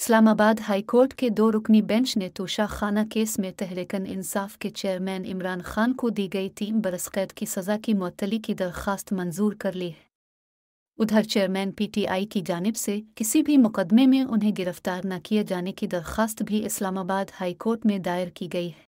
Islamabad high court के 2 रुकनी bench ने तोशा खाना केस में तहरीक-ए-इंसाफ के चेयरमैन इमरान खान को दी गई 3 बरस कैद की सज़ा की मुअत्तली की दरख्वास्त मंजूर कर ली है। उधर चेयरमैन पीटीआई की जानिब से किसी भी मुकदमे में उन्हें गिरफ्तार न किए जाने की दरख्वास्त भी इस्लामाबाद हाई कोर्ट में दायर की गई है।